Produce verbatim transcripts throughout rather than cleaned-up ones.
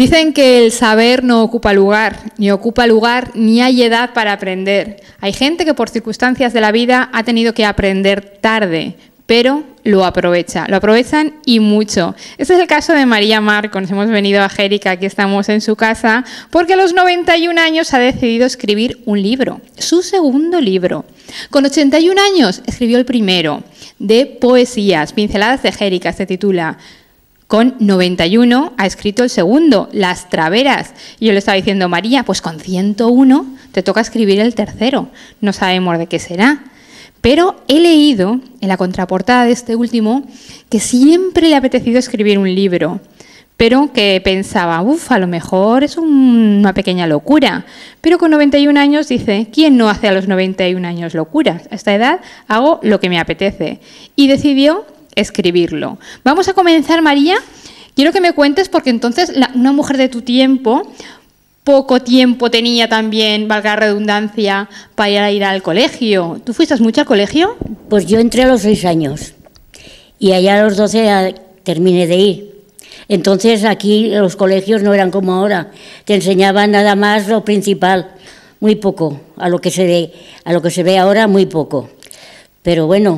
Dicen que el saber no ocupa lugar, ni ocupa lugar ni hay edad para aprender. Hay gente que por circunstancias de la vida ha tenido que aprender tarde, pero lo aprovecha, lo aprovechan y mucho. Este es el caso de María Marcos. Hemos venido a Jérica, aquí estamos en su casa, porque a los noventa y un años ha decidido escribir un libro, su segundo libro. Con ochenta y un años escribió el primero, de poesías, Pinceladas de Jérica, se titula. Con noventa y uno ha escrito el segundo, Las Traveras. Y yo le estaba diciendo, María, pues con ciento uno te toca escribir el tercero. No sabemos de qué será. Pero he leído en la contraportada de este último que siempre le ha apetecido escribir un libro, pero que pensaba, uff, a lo mejor es un, una pequeña locura. Pero con noventa y un años dice, ¿quién no hace a los noventa y un años locuras? A esta edad hago lo que me apetece. Y decidió escribirlo. Vamos a comenzar, María. Quiero que me cuentes, porque entonces la, una mujer de tu tiempo, poco tiempo tenía también, valga la redundancia, para ir al colegio. ¿Tú fuiste mucho al colegio? Pues yo entré a los seis años y allá a los doce a, terminé de ir. Entonces aquí los colegios no eran como ahora, te enseñaban nada más lo principal, muy poco, a lo que se ve, a lo que se ve ahora muy poco. Pero bueno.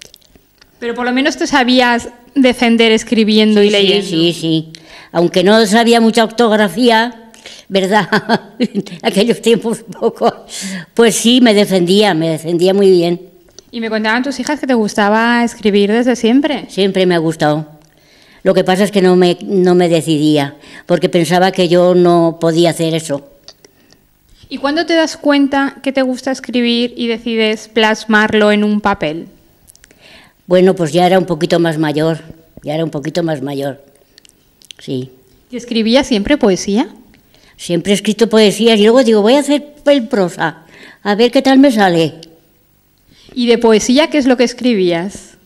Pero por lo menos te sabías defender escribiendo sí, y leyendo. Sí, sí, sí. Aunque no sabía mucha ortografía, ¿verdad? En aquellos tiempos poco. Pues sí, me defendía, me defendía muy bien. ¿Y me contaban tus hijas que te gustaba escribir desde siempre? Siempre me ha gustado. Lo que pasa es que no me, no me decidía, porque pensaba que yo no podía hacer eso. ¿Y cuándo te das cuenta que te gusta escribir y decides plasmarlo en un papel? Bueno, pues ya era un poquito más mayor, ya era un poquito más mayor, sí. ¿Y escribías siempre poesía? Siempre he escrito poesías y luego digo, voy a hacer el prosa, a ver qué tal me sale. ¿Y de poesía qué es lo que escribías?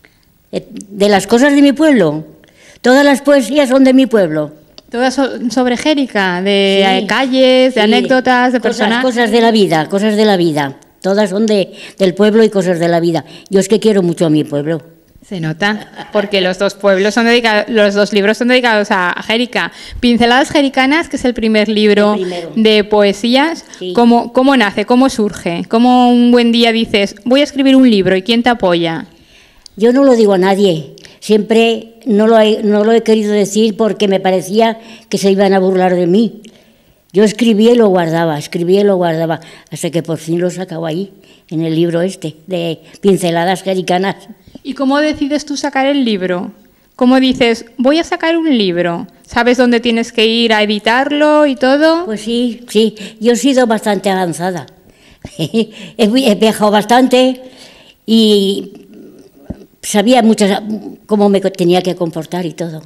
De las cosas de mi pueblo, todas las poesías son de mi pueblo. ¿Todas sobre Jérica? ¿De sí, calles, de sí, anécdotas, de cosas, personajes? Cosas de la vida, cosas de la vida. Todas son de, del pueblo y cosas de la vida. Yo es que quiero mucho a mi pueblo. Se nota, porque los dos pueblos son dedicados, los dos libros son dedicados a Jérica. Pinceladas Jericanas, que es el primer libro el de poesías. Sí. ¿Cómo, ¿Cómo nace? ¿Cómo surge? ¿Cómo un buen día dices, voy a escribir un libro y quién te apoya? Yo no lo digo a nadie. Siempre no lo he, no lo he querido decir porque me parecía que se iban a burlar de mí. Yo escribía y lo guardaba, escribía y lo guardaba, hasta que por fin lo sacaba ahí, en el libro este, de Pinceladas Jericanas. ¿Y cómo decides tú sacar el libro? ¿Cómo dices, voy a sacar un libro? ¿Sabes dónde tienes que ir a editarlo y todo? Pues sí, sí, yo he sido bastante avanzada. he, he viajado bastante y sabía muchas cómo me tenía que comportar y todo.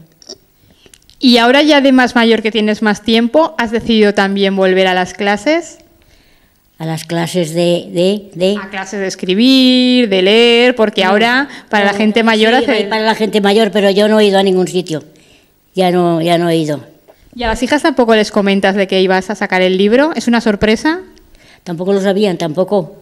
Y ahora ya de más mayor, que tienes más tiempo, ¿has decidido también volver a las clases? A las clases de... de, de... A clases de escribir, de leer, porque sí, ahora para no, la gente mayor... Sí, hace... para la gente mayor, pero yo no he ido a ningún sitio. Ya no, ya no he ido. ¿Y a las hijas tampoco les comentas de que ibas a sacar el libro? ¿Es una sorpresa? Tampoco lo sabían, tampoco.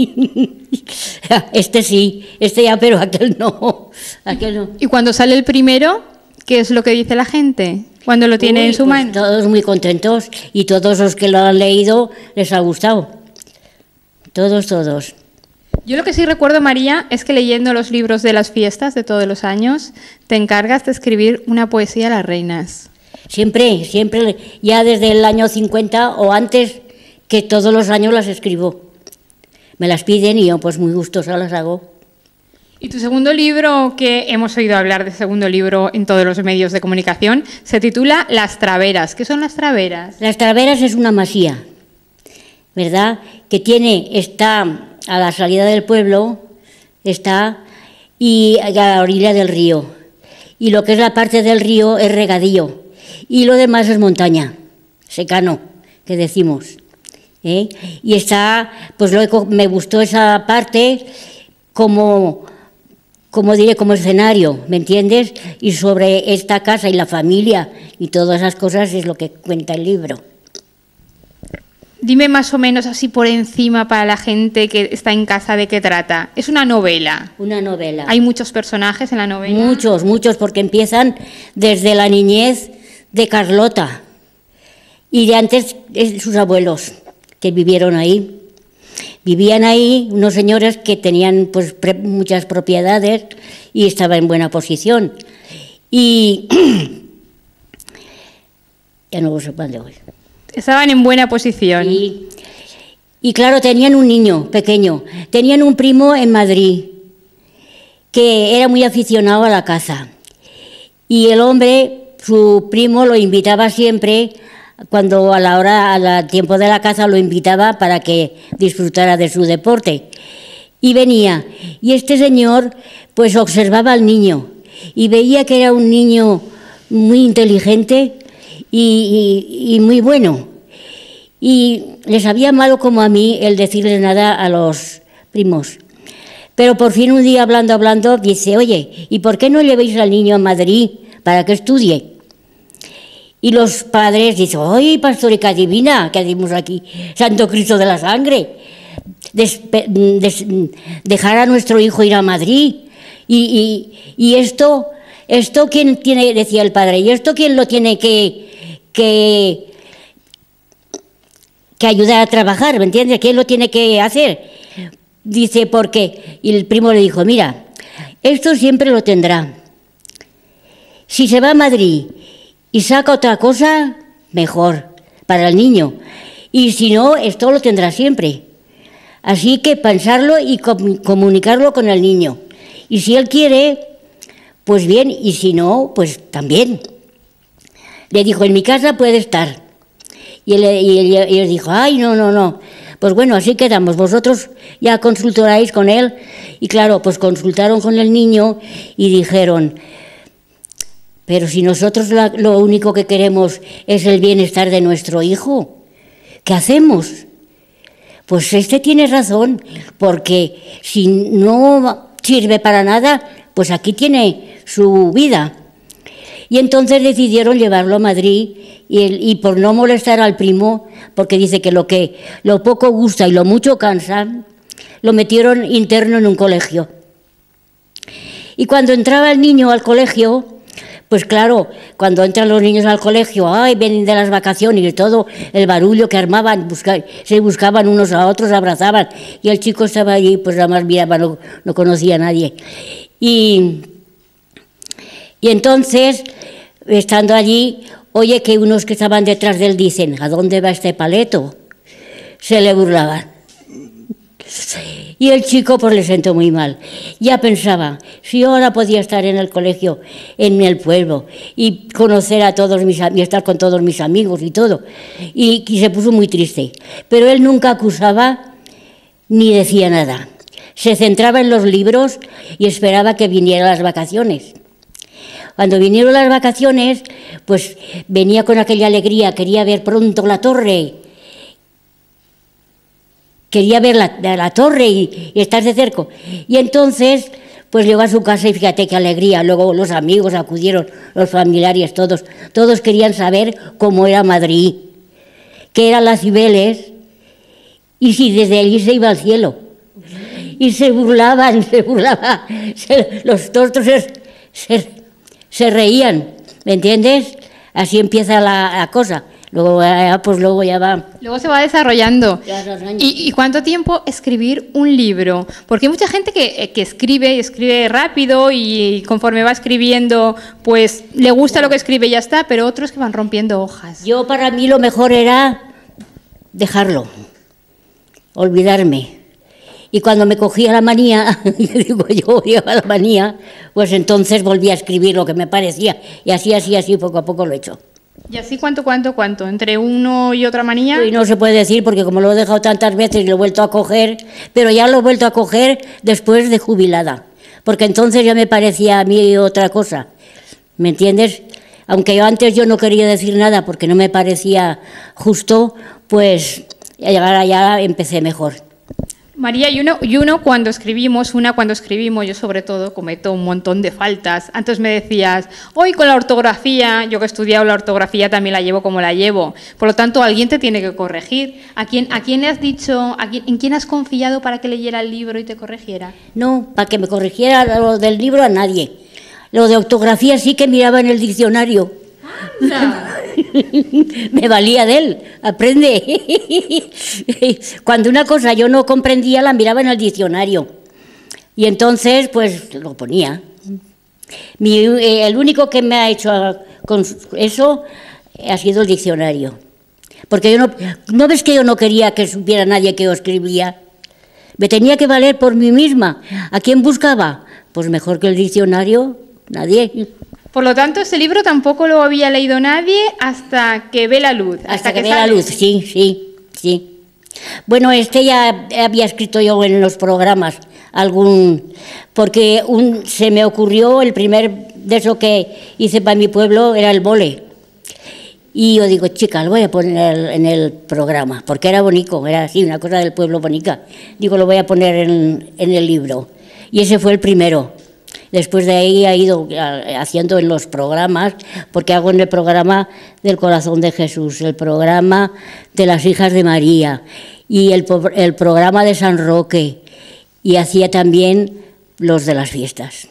Este sí, este ya, pero aquel no. Aquel no. ¿Y cuando sale el primero, qué es lo que dice la gente cuando lo tiene Uy, en su pues mano? Todos muy contentos y todos los que lo han leído les ha gustado. Todos, todos. Yo lo que sí recuerdo, María, es que leyendo los libros de las fiestas de todos los años, te encargas de escribir una poesía a las reinas. Siempre, siempre, ya desde el año cincuenta o antes, que todos los años las escribo. Me las piden y yo pues muy gustosa las hago. Y tu segundo libro, que hemos oído hablar de segundo libro en todos los medios de comunicación, se titula Las Traveras. ¿Qué son las traveras? Las Traveras es una masía, ¿verdad? Que tiene, está a la salida del pueblo, está y a la orilla del río. Y lo que es la parte del río es regadío. Y lo demás es montaña, secano, que decimos. ¿eh? Y está, pues luego me gustó esa parte como... como diré, como escenario, ¿me entiendes? Y sobre esta casa y la familia y todas esas cosas es lo que cuenta el libro. Dime más o menos así por encima para la gente que está en casa de qué trata. Es una novela. Una novela. ¿Hay muchos personajes en la novela? Muchos, muchos, porque empiezan desde la niñez de Carlota, y de antes eh, sus abuelos que vivieron ahí. Vivían ahí unos señores que tenían pues pre muchas propiedades y estaban en buena posición. Y ya no sé para dónde voy. Estaban en buena posición. Y, y claro, tenían un niño pequeño. Tenían un primo en Madrid que era muy aficionado a la caza. Y el hombre, su primo, lo invitaba siempre, cuando a la hora, al tiempo de la caza, lo invitaba para que disfrutara de su deporte. Y venía. Y este señor, pues observaba al niño y veía que era un niño muy inteligente y, y, y muy bueno. Y les había malo como a mí el decirles nada a los primos. Pero por fin un día, hablando, hablando, dice, oye, ¿y por qué no llevéis al niño a Madrid para que estudie? Y los padres dicen, oye, pastorica divina, que decimos aquí, Santo Cristo de la Sangre, des, des, dejar a nuestro hijo ir a Madrid. Y, y, y esto, esto quién tiene, decía el padre, y esto quién lo tiene que, que, que ayudar a trabajar, ¿me entiendes? ¿Quién lo tiene que hacer? Dice, ¿por qué? Y el primo le dijo, mira, esto siempre lo tendrá. Si se va a Madrid y saca otra cosa, mejor para el niño. Y si no, esto lo tendrá siempre. Así que pensarlo y comunicarlo con el niño. Y si él quiere, pues bien, y si no, pues también. Le dijo, en mi casa puede estar. Y él, y él, y él dijo, ay, no, no, no. Pues bueno, así quedamos. Vosotros ya consultaréis con él. Y claro, pues consultaron con el niño y dijeron, pero si nosotros la, lo único que queremos es el bienestar de nuestro hijo, ¿qué hacemos? Pues este tiene razón, porque si no sirve para nada, pues aquí tiene su vida. Y entonces decidieron llevarlo a Madrid y, el, y por no molestar al primo, porque dice que lo que lo poco gusta y lo mucho cansa, lo metieron interno en un colegio. Y cuando entraba el niño al colegio, pues claro, cuando entran los niños al colegio, ay, vienen de las vacaciones y todo el barullo que armaban, busca, se buscaban unos a otros, abrazaban, y el chico estaba allí, pues nada más miraba, no, no conocía a nadie. Y, y entonces, estando allí, oye que unos que estaban detrás de él dicen, ¿a dónde va este paleto? Se le burlaban. Y el chico pues le sentó muy mal. Ya pensaba, si yo ahora podía estar en el colegio, en el pueblo, y conocer a todos mis amigos, y estar con todos mis amigos y todo. Y, y se puso muy triste. Pero él nunca acusaba ni decía nada. Se centraba en los libros y esperaba que vinieran las vacaciones. Cuando vinieron las vacaciones, pues venía con aquella alegría, quería ver pronto la torre. Quería ver la, la torre y, y estarse cerca. Y entonces, pues llegó a su casa y fíjate qué alegría. Luego los amigos acudieron, los familiares, todos. Todos querían saber cómo era Madrid, qué eran las Cibeles y si desde allí se iba al cielo. Y se burlaban, se burlaban. Se, los otros se, se, se reían, ¿me entiendes? Así empieza la, la cosa. Luego, pues luego ya va. Luego se va desarrollando. ¿Y, ¿Y cuánto tiempo escribir un libro? Porque hay mucha gente que, que escribe y escribe rápido y conforme va escribiendo, pues le gusta lo que escribe y ya está, pero otros que van rompiendo hojas. Yo para mí lo mejor era dejarlo, olvidarme. Y cuando me cogía la manía, digo yo, lleva la manía, pues entonces volví a escribir lo que me parecía. Y así, así, así, poco a poco lo he hecho. ¿Y así cuánto, cuánto, cuánto? ¿Entre uno y otra manía? Y no se puede decir porque como lo he dejado tantas veces y lo he vuelto a coger, pero ya lo he vuelto a coger después de jubilada, porque entonces ya me parecía a mí otra cosa, ¿me entiendes? Aunque yo antes yo no quería decir nada porque no me parecía justo, pues ahora ya empecé mejor. María, y uno, y uno cuando escribimos, una cuando escribimos, yo sobre todo cometo un montón de faltas. Antes me decías, hoy con la ortografía, yo que he estudiado la ortografía también la llevo como la llevo. Por lo tanto, alguien te tiene que corregir. ¿A quién, a quién le has dicho, a quién, en quién has confiado para que leyera el libro y te corrigiera? No, para que me corrigiera lo del libro a nadie. Lo de ortografía sí que miraba en el diccionario. ¡Anda! Me valía de él, aprende. Cuando una cosa yo no comprendía, la miraba en el diccionario. Y entonces, pues, lo ponía. Mi, eh, el único que me ha hecho con eso ha sido el diccionario. Porque yo no... ¿No ves que yo no quería que supiera nadie que yo escribía? Me tenía que valer por mí misma. ¿A quién buscaba? Pues mejor que el diccionario, nadie. Por lo tanto, este libro tampoco lo había leído nadie hasta que ve la luz. Hasta, hasta que, que ve la luz, sí, sí, sí. Bueno, este ya había escrito yo en los programas, algún... Porque un, se me ocurrió, el primer de eso que hice para mi pueblo era el vole. Y yo digo, chica, lo voy a poner en el programa, porque era bonito, era así, una cosa del pueblo bonita. Digo, lo voy a poner en, en el libro. Y ese fue el primero. Después de ahí he ido haciendo en los programas, porque hago en el programa del Corazón de Jesús, el programa de las Hijas de María y el, el programa de San Roque, y hacía también los de las fiestas.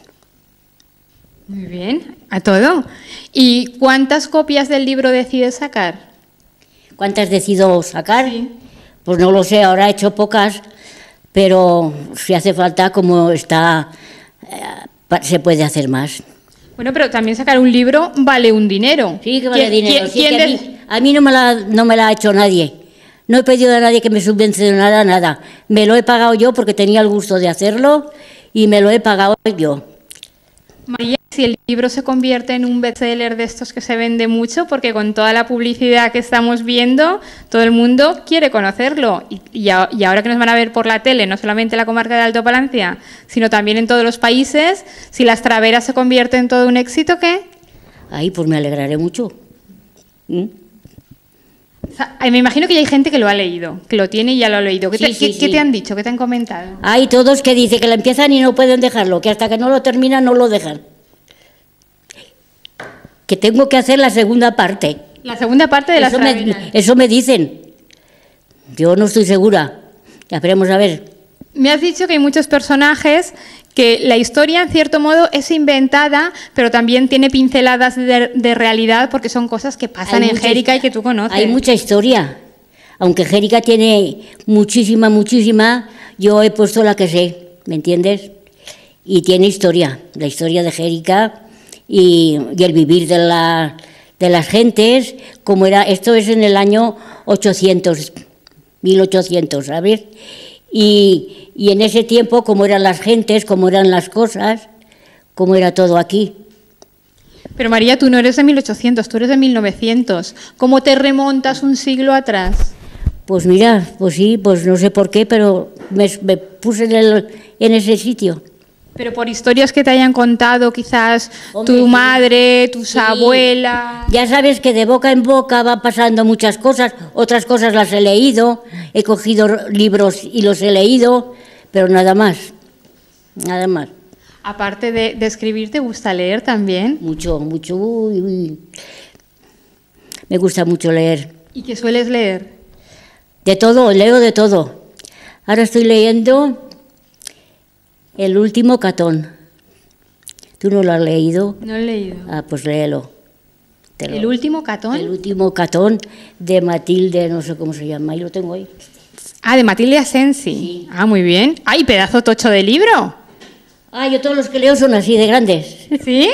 Muy bien, a todo. ¿Y cuántas copias del libro decides sacar? ¿Cuántas decido sacar? Sí. Pues no lo sé, ahora he hecho pocas, pero si hace falta, como está, eh, se puede hacer más. Bueno, pero también sacar un libro vale un dinero. Sí, que vale ¿Quién, dinero. ¿quién, Sí, quién que a, de... mí, a mí no me, la, no me la ha hecho nadie. No he pedido a nadie que me subvencionara nada. Me lo he pagado yo porque tenía el gusto de hacerlo y me lo he pagado yo. María, si el libro se convierte en un bestseller de estos que se vende mucho, porque con toda la publicidad que estamos viendo, todo el mundo quiere conocerlo. Y, y, a, y ahora que nos van a ver por la tele, no solamente en la comarca de Alto Palancia, sino también en todos los países, si Las Traveras se convierte en todo un éxito, ¿qué? Ay, pues me alegraré mucho. ¿Mm? O sea, me imagino que ya hay gente que lo ha leído, que lo tiene y ya lo ha leído. ¿Qué, Sí, te, sí, ¿qué, sí. ¿Qué te han dicho? ¿Qué te han comentado? Hay todos que dicen que la empiezan y no pueden dejarlo, que hasta que no lo terminan no lo dejan. Que tengo que hacer la segunda parte. La segunda parte de Las Eso me, Traveras. eso me dicen. Yo no estoy segura. Ya veremos a ver. Me has dicho que hay muchos personajes, que la historia, en cierto modo, es inventada, pero también tiene pinceladas de, de realidad, porque son cosas que pasan Hay en mucha- Jérica y que tú conoces. Hay mucha historia. Aunque Jérica tiene muchísima, muchísima, yo he puesto la que sé, ¿me entiendes? Y tiene historia, la historia de Jérica y, y el vivir de, la, de las gentes, como era, esto es en el año ochocientos, mil ochocientos, ¿sabes? Y, y en ese tiempo, cómo eran las gentes, cómo eran las cosas, cómo era todo aquí. Pero María, tú no eres de mil ochocientos, tú eres de mil novecientos. ¿Cómo te remontas un siglo atrás? Pues mira, pues sí, pues no sé por qué, pero me, me puse en, el, en ese sitio. Pero por historias que te hayan contado, quizás Hombre, tu sí. madre, tus Sí. abuelas. Ya sabes que de boca en boca va pasando muchas cosas, otras cosas las he leído, he cogido libros y los he leído, pero nada más, nada más. Aparte de, de escribir, ¿te gusta leer también? Mucho, mucho, uy, uy. Me gusta mucho leer. ¿Y qué sueles leer? De todo, leo de todo. Ahora estoy leyendo El último Catón. ¿Tú no lo has leído? No he leído. Ah, pues léelo. Te lo- ¿El último Catón? El último Catón de Matilde, no sé cómo se llama, ahí lo tengo ahí. Ah, de Matilde Asensi. Sí. Ah, muy bien. ¡Ay, pedazo tocho de libro! Ah, yo todos los que leo son así de grandes. ¿Sí?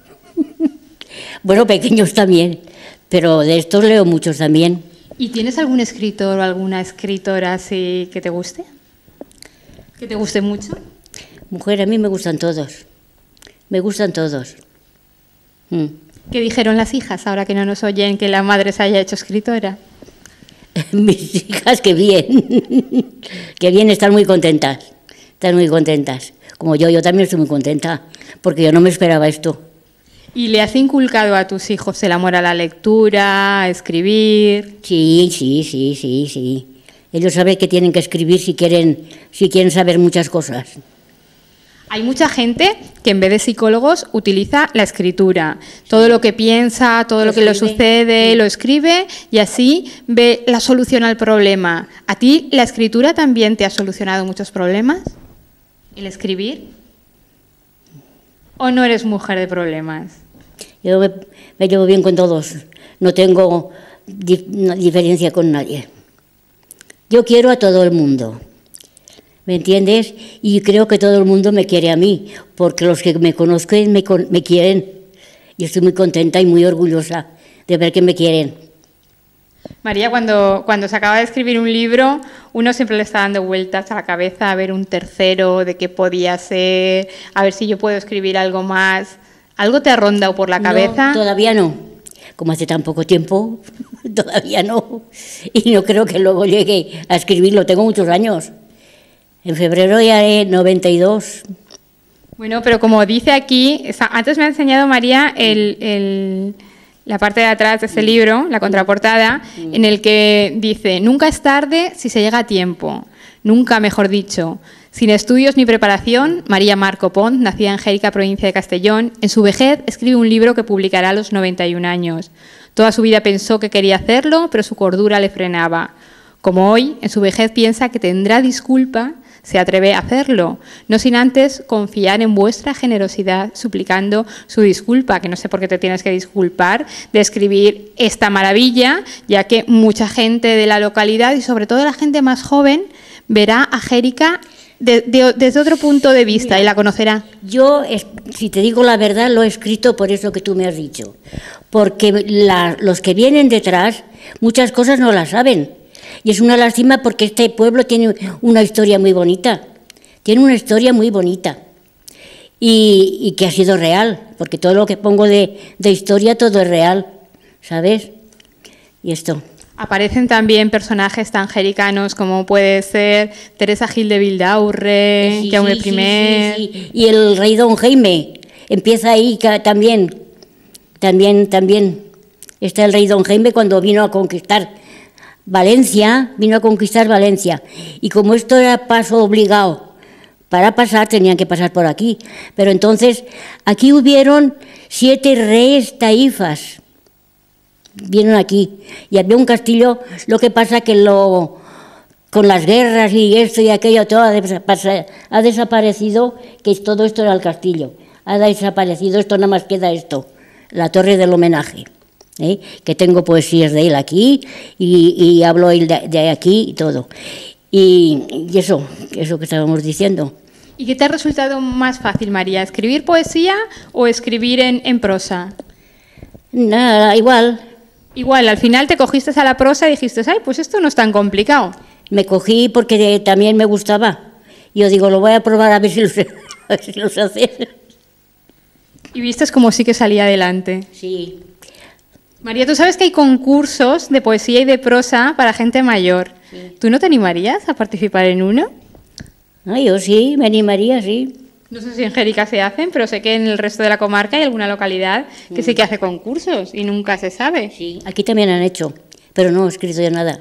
Bueno, pequeños también, pero de estos leo muchos también. ¿Y tienes algún escritor o alguna escritora así que te guste? ¿Que te guste mucho? Mujer, a mí me gustan todos. Me gustan todos. Mm. ¿Qué dijeron las hijas ahora que no nos oyen que la madre se haya hecho escritora? Mis hijas, qué bien. Qué bien, están muy contentas. Están muy contentas. Como yo, yo también estoy muy contenta, porque yo no me esperaba esto. ¿Y le has inculcado a tus hijos el amor a la lectura, a escribir? Sí, sí, sí, sí, sí. Ellos saben que tienen que escribir si quieren, si quieren saber muchas cosas. Hay mucha gente que en vez de psicólogos utiliza la escritura. Todo lo que piensa, todo lo que le Escribe. sucede, lo escribe y así ve la solución al problema. ¿A ti la escritura también te ha solucionado muchos problemas? ¿El escribir? ¿O no eres mujer de problemas? Yo me, me llevo bien con todos, no tengo dif, no, diferencia con nadie. Yo quiero a todo el mundo, ¿me entiendes? Y creo que todo el mundo me quiere a mí, porque los que me conozcan me, me quieren. Y estoy muy contenta y muy orgullosa de ver que me quieren. María, cuando, cuando se acaba de escribir un libro, uno siempre le está dando vueltas a la cabeza a ver un tercero, de qué podía ser, a ver si yo puedo escribir algo más. ¿Algo te ha rondado por la cabeza? No, todavía no. Como hace tan poco tiempo, todavía no. Y no creo que luego llegue a escribirlo. Tengo muchos años. En febrero ya haré noventa y dos. Bueno, pero como dice aquí, antes me ha enseñado María el, el, la parte de atrás de ese libro, la contraportada, en el que dice, nunca es tarde si se llega a tiempo, nunca, mejor dicho. Sin estudios ni preparación, María Marco Pont, nacida en Xèrica, provincia de Castellón, en su vejez escribe un libro que publicará a los noventa y un años. Toda su vida pensó que quería hacerlo, pero su cordura le frenaba. Como hoy, en su vejez piensa que tendrá disculpa, se atreve a hacerlo, no sin antes confiar en vuestra generosidad, suplicando su disculpa, que no sé por qué te tienes que disculpar de escribir esta maravilla, ya que mucha gente de la localidad y sobre todo la gente más joven verá a Xèrica de, de, desde otro punto de vista. Mira, y la conocerá. Yo, si te digo la verdad, lo he escrito por eso que tú me has dicho, porque la, los que vienen detrás muchas cosas no las saben. Y es una lástima porque este pueblo tiene una historia muy bonita, tiene una historia muy bonita y, y que ha sido real, porque todo lo que pongo de, de historia, todo es real, ¿sabes? Y esto. Aparecen también personajes tan jericanos como puede ser Teresa Gil de Vildaurre, sí, Jaume sí, primer... Sí, sí, sí. Y el rey Don Jaime, empieza ahí también, también, también. Está el rey Don Jaime cuando vino a conquistar Valencia, vino a conquistar Valencia, y como esto era paso obligado, para pasar tenían que pasar por aquí, pero entonces aquí hubieron siete reyes taifas, vinieron aquí, y había un castillo, lo que pasa que lo, con las guerras y esto y aquello, todo ha, ha desaparecido, que todo esto era el castillo, ha desaparecido, esto nada más queda esto, la torre del homenaje. ¿Eh? Que tengo poesías de él aquí y, y hablo él de, de aquí y todo. Y, y eso, eso que estábamos diciendo. ¿Y qué te ha resultado más fácil, María? ¿Escribir poesía o escribir en, en prosa? Nada, igual. Igual, al final te cogiste a la prosa y dijiste, ay, pues esto no es tan complicado. Me cogí porque de, también me gustaba. Yo digo, lo voy a probar a ver si lo sé, a ver si lo sé hacer. Y viste como sí que salía adelante. Sí. María, tú sabes que hay concursos de poesía y de prosa para gente mayor. Sí. ¿Tú no te animarías a participar en uno? Ah, yo sí, me animaría, sí. No sé si en Xèrica se hacen, pero sé que en el resto de la comarca hay alguna localidad que mm. sí que hace concursos y nunca se sabe. Sí, aquí también han hecho, pero no he escrito yo nada.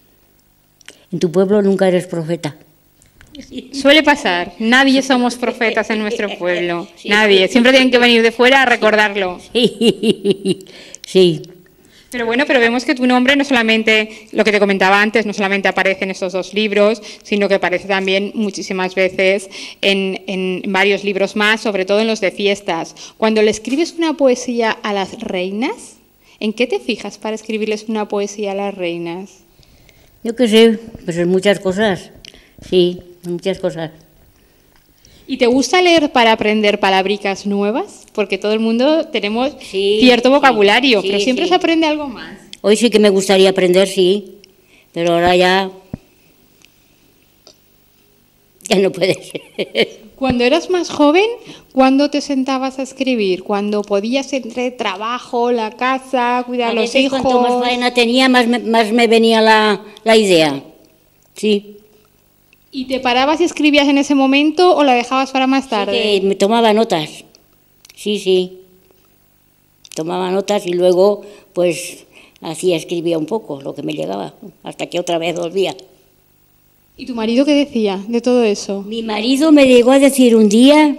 En tu pueblo nunca eres profeta. Suele pasar, nadie somos profetas en nuestro pueblo, sí. Nadie, siempre tienen que venir de fuera a recordarlo. Sí, sí. Pero bueno, pero vemos que tu nombre no solamente, lo que te comentaba antes, no solamente aparece en estos dos libros, sino que aparece también muchísimas veces en, en varios libros más, sobre todo en los de fiestas. Cuando le escribes una poesía a las reinas, ¿en qué te fijas para escribirles una poesía a las reinas? Yo qué sé, pues en muchas cosas, sí, en muchas cosas. ¿Y te gusta leer para aprender palabricas nuevas? Porque todo el mundo tenemos sí, cierto vocabulario, sí, pero siempre sí. se aprende algo más. Hoy sí que me gustaría aprender, sí, pero ahora ya, ya no puede ser. Cuando eras más joven, ¿cuándo te sentabas a escribir? ¿Cuando podías entre trabajo, la casa, cuidar a los hijos? Cuanto más faena tenía, más me, más me venía la, la idea, sí. ¿Y te parabas y escribías en ese momento o la dejabas para más tarde? Sí, me tomaba notas, sí, sí, tomaba notas y luego pues así escribía un poco lo que me llegaba, hasta que otra vez volvía. ¿Y tu marido qué decía de todo eso? Mi marido me llegó a decir un día,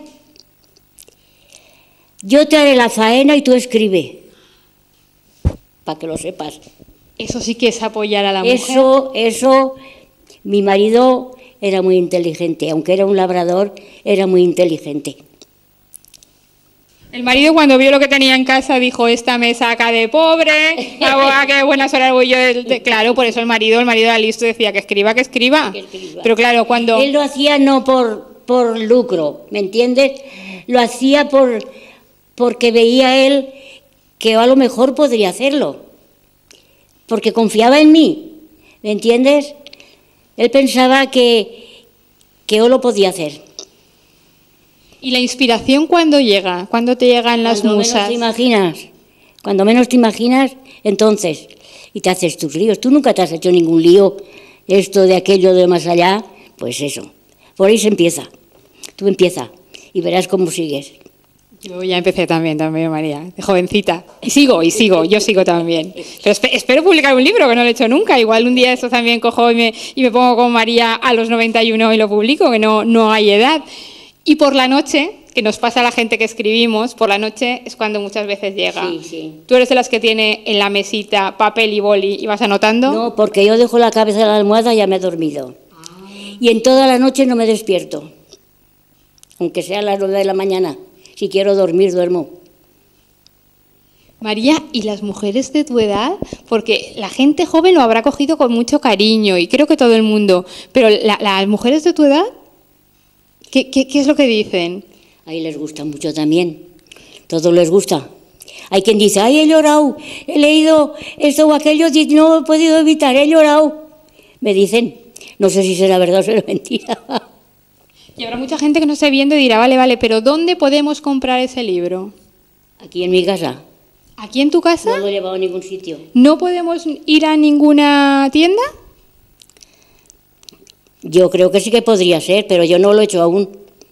yo te haré la faena y tú escribe, para que lo sepas. Eso sí que es apoyar a la mujer. Eso, eso, mi marido era muy inteligente, aunque era un labrador, era muy inteligente. El marido cuando vio lo que tenía en casa dijo, esta me saca de pobre, a qué buenas horas voy yo. De, de... Claro, por eso el marido, el marido era listo, decía que escriba, que escriba. Que escriba. Pero claro, cuando... Él lo hacía no por, por lucro, ¿me entiendes? Lo hacía por, porque veía él que a lo mejor podría hacerlo, porque confiaba en mí, ¿me entiendes? Él pensaba que, que yo lo podía hacer. ¿Y la inspiración cuándo llega? ¿Cuándo te llegan las cuando musas? Menos te imaginas, cuando menos te imaginas, entonces, y te haces tus líos. Tú nunca te has hecho ningún lío, esto de aquello de más allá, pues eso. Por ahí se empieza. Tú empieza y verás cómo sigues. Yo ya empecé también, también, María, de jovencita. Y sigo, y sigo, yo sigo también. Pero esp espero publicar un libro, que no lo he hecho nunca. Igual un día esto también cojo y me, y me pongo con María a los noventa y uno y lo publico, que no, no hay edad. Y por la noche, que nos pasa a la gente que escribimos, por la noche es cuando muchas veces llega. Sí, sí. ¿Tú eres de las que tiene en la mesita papel y boli y vas anotando? No, porque yo dejo la cabeza en la almohada y ya me he dormido. Ah. Y en toda la noche no me despierto, aunque sea a las nueve de la mañana. Si quiero dormir, duermo. María, ¿y las mujeres de tu edad? Porque la gente joven lo habrá cogido con mucho cariño y creo que todo el mundo, pero la, las mujeres de tu edad, ¿Qué, qué, ¿qué es lo que dicen? Ahí les gusta mucho también, todo les gusta. Hay quien dice, ay, he llorado, he leído esto o aquello, no he podido evitar, he llorado. Me dicen, no sé si será verdad o será mentira. Y habrá mucha gente que no esté viendo y dirá, vale, vale, pero ¿dónde podemos comprar ese libro? Aquí en mi casa. ¿Aquí en tu casa? No lo he llevado a ningún sitio. ¿No podemos ir a ninguna tienda? Yo creo que sí que podría ser, pero yo no lo he hecho aún.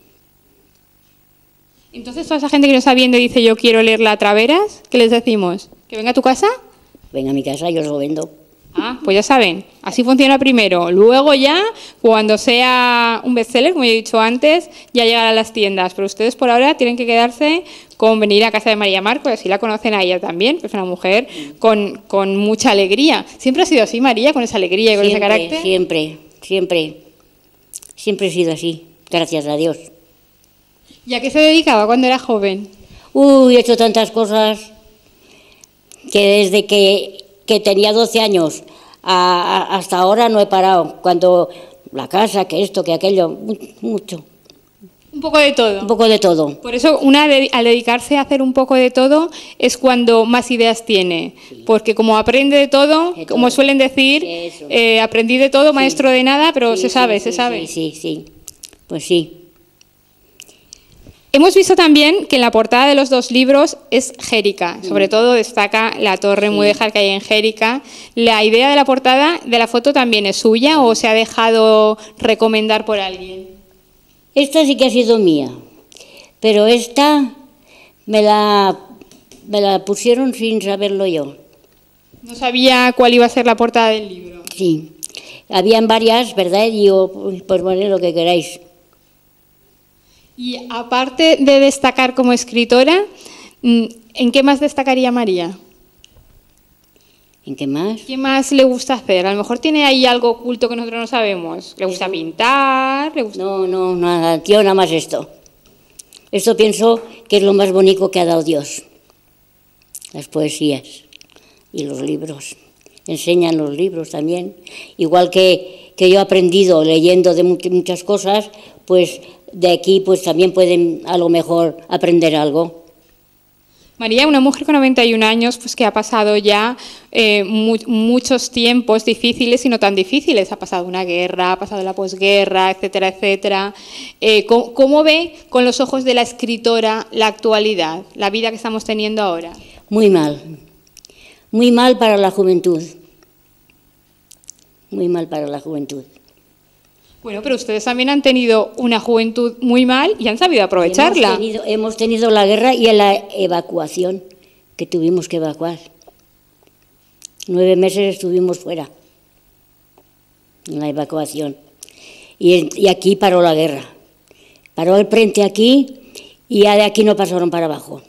Entonces, toda esa gente que no está viendo y dice, yo quiero leer La Traveras, ¿qué les decimos? ¿Que venga a tu casa? Venga a mi casa, yo os lo vendo. Ah, pues ya saben, así funciona primero. Luego ya, cuando sea un bestseller, como he dicho antes, ya llegará a las tiendas. Pero ustedes por ahora tienen que quedarse con venir a casa de María Marcos, así la conocen a ella también, que es una mujer con, con mucha alegría. ¿Siempre ha sido así, María, con esa alegría y con siempre, ese carácter? Siempre, siempre, siempre he sido así, gracias a Dios. ¿Y a qué se dedicaba cuando era joven? Uy, he hecho tantas cosas que desde que, que tenía doce años a, a, hasta ahora no he parado. Cuando la casa, que esto, que aquello, mucho. Un poco de todo. Un poco de todo. Por eso, una de, al dedicarse a hacer un poco de todo, es cuando más ideas tiene. Sí. Porque como aprende de todo, de como todo. Suelen decir, eh, aprendí de todo, sí. Maestro de nada, pero sí, se sabe, sí, se sí, sabe. Sí, sí, sí. Pues sí. Hemos visto también que en la portada de los dos libros es Jérica, sobre todo destaca la torre sí. mudéjar que hay en Jérica. ¿La idea de la portada de la foto también es suya o se ha dejado recomendar por alguien? Esta sí que ha sido mía, pero esta me la, me la pusieron sin saberlo yo. ¿No sabía cuál iba a ser la portada del libro? Sí, habían varias, ¿verdad? Y yo, pues poner lo que queráis. Y aparte de destacar como escritora, ¿en qué más destacaría María? ¿En qué más? ¿Qué más le gusta hacer? A lo mejor tiene ahí algo oculto que nosotros no sabemos. ¿Le gusta pintar? ¿Le gusta... No, no, nada, tío, nada más esto. Esto pienso que es lo más bonito que ha dado Dios. Las poesías y los libros. Enseñan los libros también. Igual que, que yo he aprendido leyendo de muchas cosas, pues de aquí pues también pueden a lo mejor aprender algo. María, una mujer con noventa y un años, pues que ha pasado ya eh, mu muchos tiempos difíciles y no tan difíciles. Ha pasado una guerra, ha pasado la posguerra, etcétera, etcétera. Eh, ¿cómo, ¿Cómo ve con los ojos de la escritora la actualidad, la vida que estamos teniendo ahora? Muy mal, muy mal para la juventud, muy mal para la juventud. Bueno, pero ustedes también han tenido una juventud muy mal y han sabido aprovecharla. Hemos tenido, hemos tenido la guerra y la evacuación, que tuvimos que evacuar. Nueve meses estuvimos fuera, en la evacuación. Y, y aquí paró la guerra. Paró el frente aquí y ya de aquí no pasaron para abajo.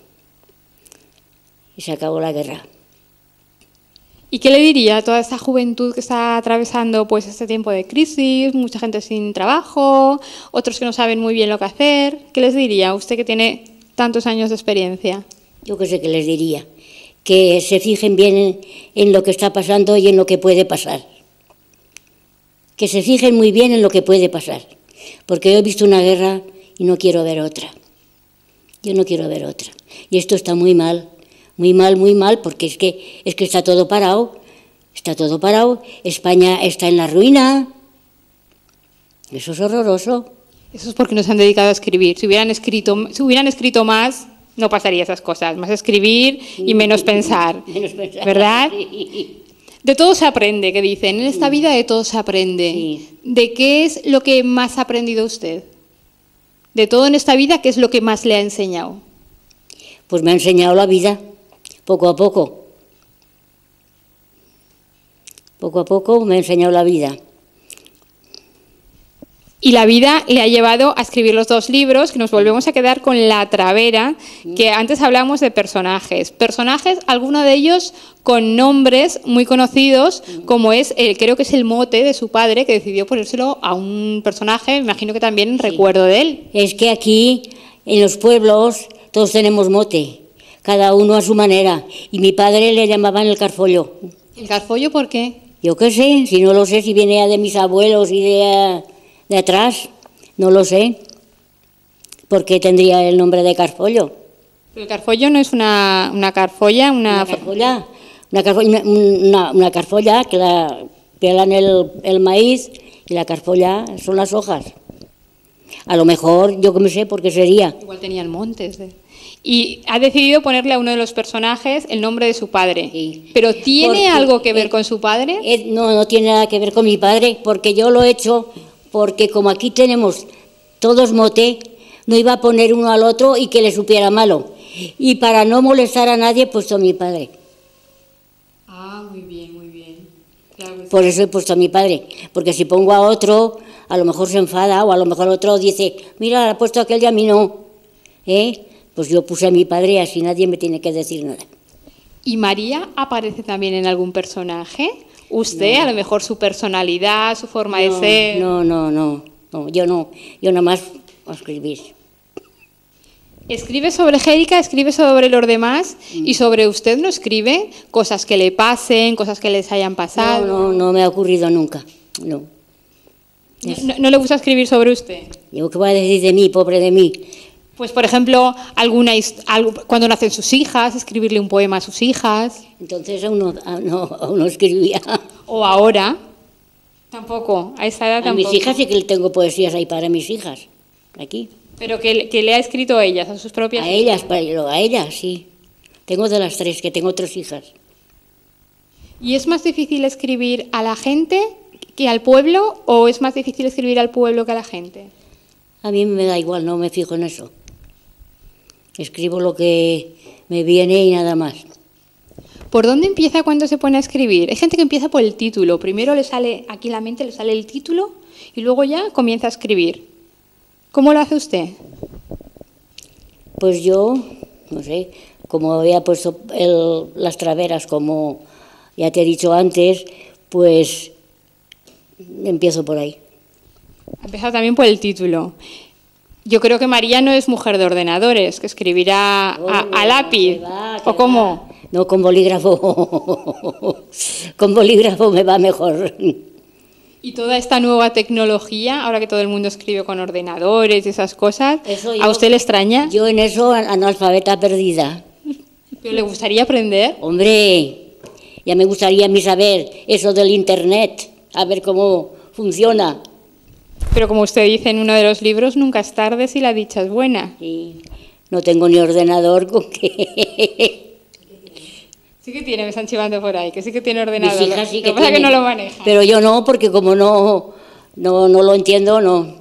Y se acabó la guerra. ¿Y qué le diría a toda esta juventud que está atravesando pues este tiempo de crisis, mucha gente sin trabajo, otros que no saben muy bien lo que hacer? ¿Qué les diría? Usted que tiene tantos años de experiencia? Yo qué sé qué les diría, que se fijen bien en, en lo que está pasando y en lo que puede pasar. Que se fijen muy bien en lo que puede pasar, porque yo he visto una guerra y no quiero ver otra. Yo no quiero ver otra. Y esto está muy mal, muy mal, muy mal, porque es que, es que está todo parado, está todo parado. España está en la ruina. Eso es horroroso. Eso es porque nos han dedicado a escribir. Si hubieran escrito, si hubieran escrito más, no pasaría esas cosas. Más escribir y menos pensar, Menos pensar, ¿verdad? sí. De todo se aprende, que dicen. En esta vida de todo se aprende. Sí. ¿De qué es lo que más ha aprendido usted? De todo en esta vida, ¿qué es lo que más le ha enseñado? Pues me ha enseñado la vida, poco a poco. Poco a poco me ha enseñado la vida. Y la vida le ha llevado a escribir los dos libros, que nos volvemos a quedar con La Travera, que antes hablamos de personajes. Personajes, algunos de ellos con nombres muy conocidos, como es, el, creo que es el mote de su padre, que decidió ponérselo a un personaje, me imagino que también en Sí. recuerdo de él. Es que aquí, en los pueblos, todos tenemos mote, cada uno a su manera. Y mi padre le llamaban el Carfollo. ¿El Carfollo por qué? Yo qué sé, si no lo sé, si viene de mis abuelos y de, de atrás, no lo sé. ¿Por qué tendría el nombre de Carfollo? El Carfollo no es una, una carfolla, una... Una carfolla, una carfolla, una, una carfolla que la pelan el, el maíz y la carfolla son las hojas. A lo mejor, yo que me sé por qué sería. Igual tenían montes. De... Y ha decidido ponerle a uno de los personajes el nombre de su padre. Sí. ¿Pero tiene Porque, algo que ver eh, con su padre? Eh, no, no tiene nada que ver con mi padre, porque yo lo he hecho, porque como aquí tenemos todos mote, no iba a poner uno al otro y que le supiera malo. Y para no molestar a nadie, he puesto a mi padre. Ah, muy bien, muy bien. Claro que sí. Por eso he puesto a mi padre, porque si pongo a otro, a lo mejor se enfada, o a lo mejor otro dice, mira, ha puesto aquel y a mí no. ¿Eh? Pues yo puse a mi padre, así nadie me tiene que decir nada. ¿Y María aparece también en algún personaje? ¿Usted, no. A lo mejor su personalidad, su forma no, de ser? No, no, no, no, yo no, yo nada más a escribir. Escribe sobre Angélica, escribe sobre los demás mm. y sobre usted no escribe cosas que le pasen, cosas que les hayan pasado. No, no, no me ha ocurrido nunca, no. ¿No, no le gusta escribir sobre usted? Yo, ¿qué voy a decir de mí, pobre de mí? Pues, por ejemplo, alguna cuando nacen sus hijas, escribirle un poema a sus hijas. Entonces aún no, no, aún no escribía. O ahora, tampoco, a esa edad a tampoco. A mis hijas sí que le tengo poesías ahí para mis hijas, aquí. Pero que, que le ha escrito a ellas, a sus propias A hijas. ellas, a ellas, sí. Tengo de las tres, que tengo tres hijas. ¿Y es más difícil escribir a la gente que al pueblo o es más difícil escribir al pueblo que a la gente? A mí me da igual, no me fijo en eso. Escribo lo que me viene y nada más. ¿Por dónde empieza cuando se pone a escribir? Hay gente que empieza por el título. Primero le sale aquí en la mente, le sale el título y luego ya comienza a escribir. ¿Cómo lo hace usted? Pues yo, no sé, como había puesto el, las traveras, como ya te he dicho antes, pues empiezo por ahí. Ha empezado también por el título. Yo creo que María no es mujer de ordenadores, que escribirá oh, a, a lápiz. Va, ¿O cómo? Va. No, con bolígrafo. Con bolígrafo me va mejor. Y toda esta nueva tecnología, ahora que todo el mundo escribe con ordenadores y esas cosas, yo, ¿a usted le extraña? Yo en eso, analfabeta perdida. ¿Pero le gustaría aprender? Hombre, ya me gustaría a mí saber eso del Internet, a ver cómo funciona. Pero como usted dice en uno de los libros, nunca es tarde si la dicha es buena. Sí, no tengo ni ordenador con que... Sí que tiene, me están chivando por ahí, que sí que tiene ordenador. Mis hijas sí que lo que pasa tienen, que no lo maneja. Pero yo no, porque como no, no, no lo entiendo, no.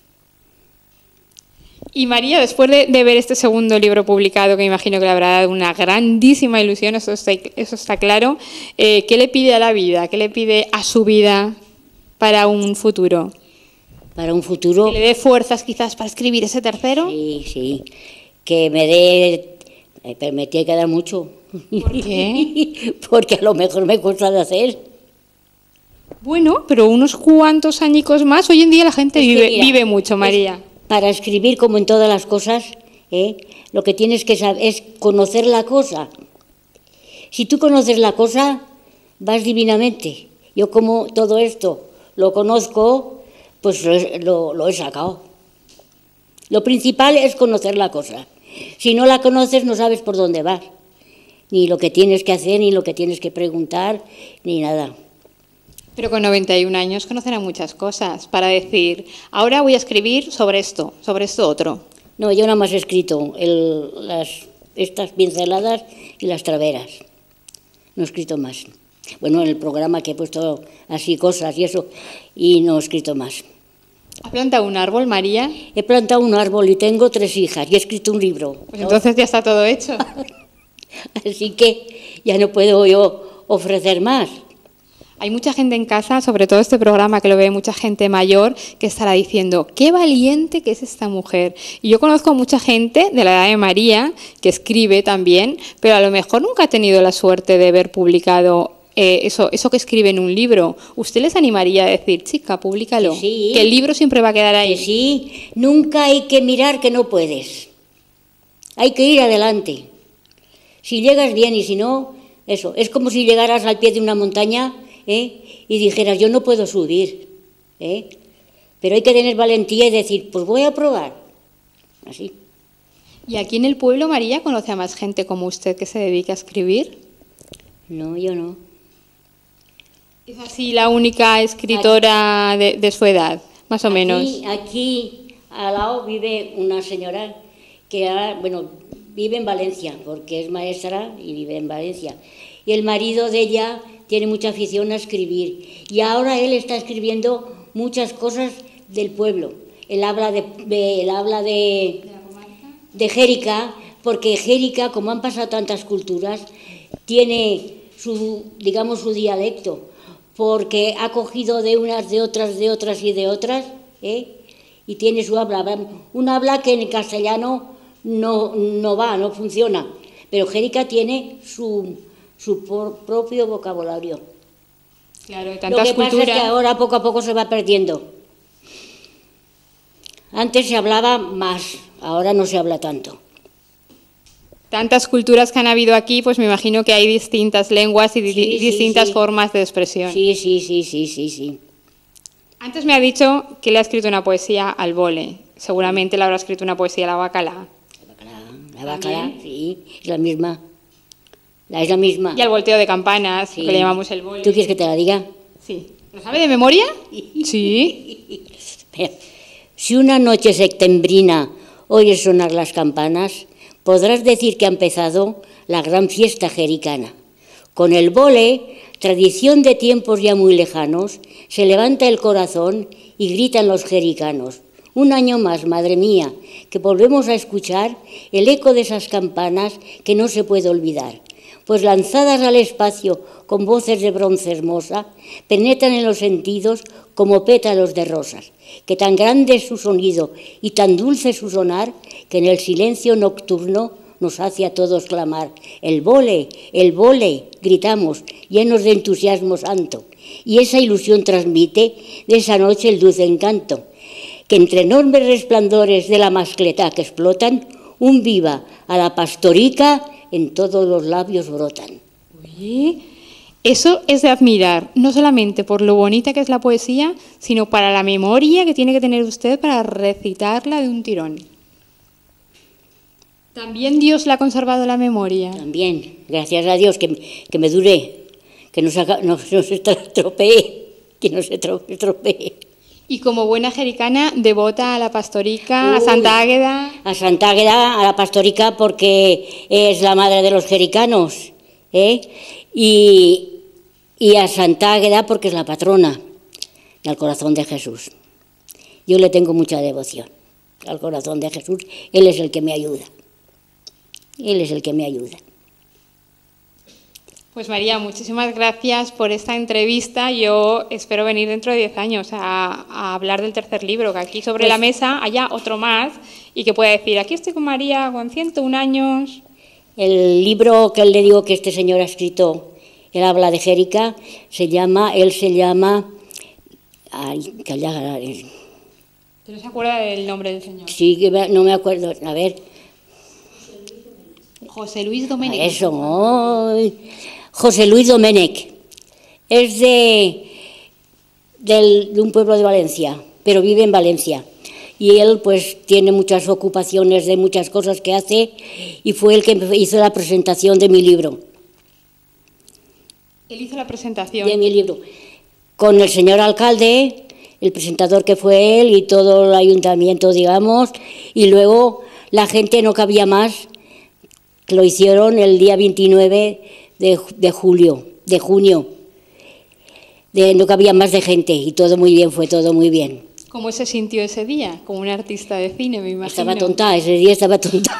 Y María, después de, de ver este segundo libro publicado, que me imagino que le habrá dado una grandísima ilusión, eso está, eso está claro, eh, ¿qué le pide a la vida? ¿Qué le pide a su vida para un futuro? Para un futuro... ¿Que le dé fuerzas quizás para escribir ese tercero? Sí, sí, que me dé... Pero me tiene que dar mucho. ¿Por qué? Porque a lo mejor me cuesta de hacer. Bueno, pero unos cuantos añicos más. Hoy en día la gente vive, mira, vive mucho, María. Para escribir, como en todas las cosas, ¿eh? Lo que tienes que saber es conocer la cosa. Si tú conoces la cosa, vas divinamente. Yo como todo esto lo conozco, pues lo, lo he sacado. Lo principal es conocer la cosa. Si no la conoces, no sabes por dónde vas. Ni lo que tienes que hacer, ni lo que tienes que preguntar, ni nada. Pero con noventa y un años conocerá muchas cosas para decir, ahora voy a escribir sobre esto, sobre esto otro. No, yo nada más he escrito el, las, estas pinceladas y las traveras. No he escrito más. Bueno, en el programa que he puesto así cosas y eso, y no he escrito más. ¿Ha plantado un árbol, María? He plantado un árbol y tengo tres hijas y he escrito un libro. Pues entonces ya está todo hecho. Así que ya no puedo yo ofrecer más. Hay mucha gente en casa, sobre todo este programa que lo ve mucha gente mayor, que estará diciendo, qué valiente que es esta mujer. Y yo conozco a mucha gente de la edad de María, que escribe también, pero a lo mejor nunca ha tenido la suerte de ver publicado eh, eso, eso que escribe en un libro. ¿Usted les animaría a decir, chica, públicalo? Que sí. Que el libro siempre va a quedar ahí. Que sí, nunca hay que mirar que no puedes. Hay que ir adelante. Si llegas bien y si no, eso. Es como si llegaras al pie de una montaña, ¿eh? Y dijeras, yo no puedo subir, ¿eh? Pero hay que tener valentía y decir, pues voy a probar, así. ¿Y aquí en el pueblo, María, conoce a más gente como usted que se dedica a escribir? No, yo no. ¿Es así la única escritora de, de su edad, más o aquí, menos? Aquí al lado vive una señora que, ha, bueno, vive en Valencia, porque es maestra y vive en Valencia. Y el marido de ella tiene mucha afición a escribir. Y ahora él está escribiendo muchas cosas del pueblo. Él habla de, de, él habla de, de Jérica, porque Jérica, como han pasado tantas culturas, tiene su, digamos, su dialecto, porque ha cogido de unas, de otras, de otras y de otras, ¿eh? Y tiene su habla. Un habla que en castellano no, no va, no funciona, pero Jérica tiene su... su por, propio vocabulario. Claro, tantas Lo que culturas... pasa es que ahora poco a poco se va perdiendo. Antes se hablaba más, ahora no se habla tanto. Tantas culturas que han habido aquí, pues me imagino que hay distintas lenguas y di sí, distintas sí, sí. formas de expresión. Sí, sí, sí, sí, sí, sí. Antes me ha dicho que le ha escrito una poesía al Bole. Seguramente le habrá escrito una poesía a la Bacalá. La Bacalá, la Bacalá, sí, es la misma. La es la misma. Y al volteo de campanas, sí. Que le llamamos el Bole. ¿Tú quieres que te la diga? Sí. ¿Lo sabe de memoria? Sí. Pero, si una noche septembrina oyes sonar las campanas, podrás decir que ha empezado la gran fiesta jericana. Con el Bole, tradición de tiempos ya muy lejanos, se levanta el corazón y gritan los jericanos. Un año más, madre mía, que volvemos a escuchar el eco de esas campanas que no se puede olvidar, pues lanzadas al espacio con voces de bronce hermosa, penetran en los sentidos como pétalos de rosas, que tan grande es su sonido y tan dulce su sonar, que en el silencio nocturno nos hace a todos clamar, el Bole, el Bole, gritamos, llenos de entusiasmo santo, y esa ilusión transmite de esa noche el dulce encanto, que entre enormes resplandores de la mascletá que explotan, un viva a la pastorica en todos los labios brotan. Oye, eso es de admirar, no solamente por lo bonita que es la poesía, sino para la memoria que tiene que tener usted para recitarla de un tirón. ¿También Dios le ha conservado la memoria? También, gracias a Dios, que, que me dure, que no se, no, no se estropee, que no se estropee. Y como buena jericana, devota a la pastorica, Uy, a Santa Águeda. A Santa Águeda, a la pastorica, porque es la madre de los jericanos, ¿eh? Y, y a Santa Águeda porque es la patrona del corazón de Jesús. Yo le tengo mucha devoción al corazón de Jesús, Él es el que me ayuda. Él es el que me ayuda. Pues María, muchísimas gracias por esta entrevista. Yo espero venir dentro de diez años a, a hablar del tercer libro, que aquí sobre pues, la mesa haya otro más y que pueda decir, aquí estoy con María con ciento un años. El libro que le digo que este señor ha escrito, él habla de Jérica, se llama, él se llama... Ay, que ya, ¿No se acuerda del nombre del señor? Sí, no me acuerdo. A ver, José Luis Domènech. Eso, ay. José Luis Domènech. Es de, del, de un pueblo de Valencia, pero vive en Valencia. Y él pues tiene muchas ocupaciones de muchas cosas que hace y fue el que hizo la presentación de mi libro. Él hizo la presentación. De mi libro. Con el señor alcalde, el presentador que fue él y todo el ayuntamiento, digamos, y luego la gente no cabía más. Lo hicieron el día veintinueve de, de julio, de junio. De, no cabía más de gente y todo muy bien, fue todo muy bien. ¿Cómo se sintió ese día? Como un artista de cine, me imagino. Estaba tonta, ese día estaba tonta.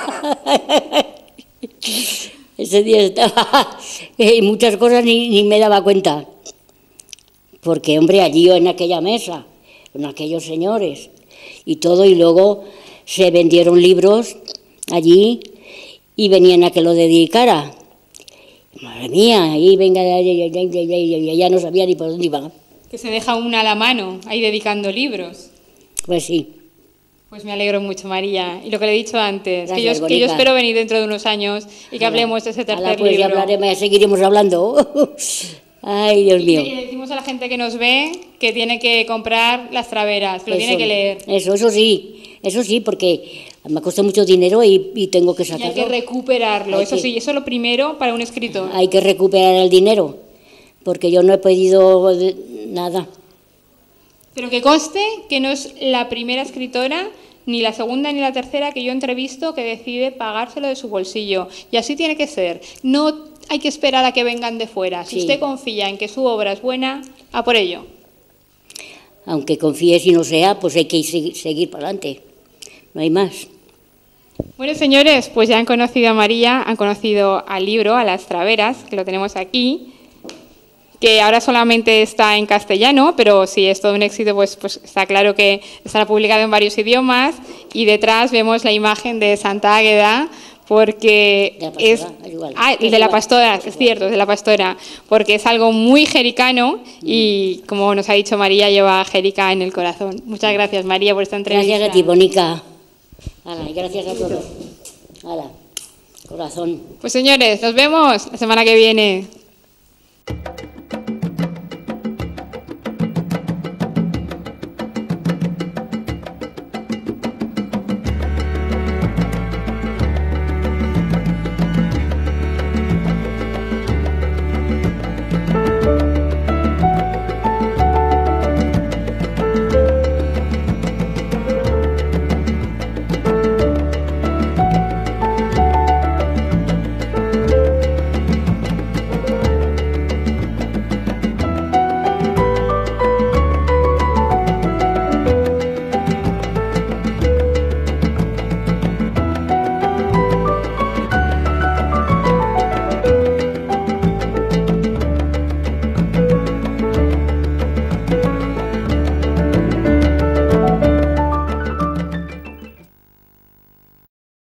Ese día estaba... Y muchas cosas ni, ni me daba cuenta. Porque, hombre, allí en aquella mesa, con aquellos señores y todo, y luego se vendieron libros allí y venían a que lo dedicara. Madre mía, ahí venga, ya, ya, ya, ya, ya no sabía ni por dónde iba. Que se deja una a la mano, ahí dedicando libros. Pues sí. Pues me alegro mucho, María. Y lo que le he dicho antes, Gracias, que, yo, que yo espero venir dentro de unos años y que ala, hablemos de ese tercer ala, pues libro. Ya hablaremos, seguiremos hablando. Ay, Dios mío. Y le decimos a la gente que nos ve que tiene que comprar Las Traveras, que lo eso, tiene que leer. Eso, eso sí, eso sí, porque me costó mucho dinero y, y tengo que sacarlo. Y hay que recuperarlo, hay eso que, sí, eso es lo primero para un escritor. Hay que recuperar el dinero, porque yo no he pedido nada. Pero que conste que no es la primera escritora, ni la segunda ni la tercera que yo entrevisto que decide pagárselo de su bolsillo. Y así tiene que ser. No hay que esperar a que vengan de fuera. Si sí. usted confía en que su obra es buena, a por ello. Aunque confíe si no sea, pues hay que seguir, seguir para adelante. No hay más. Bueno, señores, pues ya han conocido a María, han conocido al libro, a Las Traveras, que lo tenemos aquí, que ahora solamente está en castellano, pero si es todo un éxito, pues, pues está claro que estará publicado en varios idiomas. Y detrás vemos la imagen de Santa Águeda, porque de la pastora, es, es igual. ah, es de igual. la pastora, es, es cierto, de la pastora, porque es algo muy jericano y, como nos ha dicho María, lleva a Jerica en el corazón. Muchas gracias, María, por esta entrevista. Gracias a ti, Bonica. Ala, y gracias a todos. Ala, corazón. Pues señores, nos vemos la semana que viene.